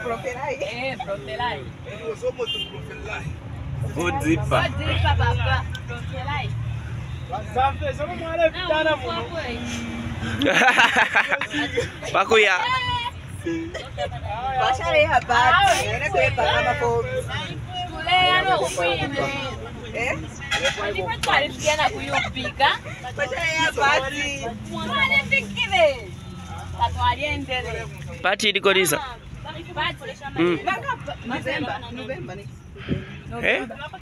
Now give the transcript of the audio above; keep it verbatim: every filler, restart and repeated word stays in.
Profelai. Eh, profelai. Good zipper. Good zipper, papa. Profelai. Zafes, I'm gonna have done Pakuya. Bashare habari. Nene kwepa kama po. Kulea no kuime. Eh? Ndipo twalifiana kuyopika. Bashare habari. Mwana fikire. Tatwaliendele. Pati ilikolisa. Pati. Mm. November, November. Eh?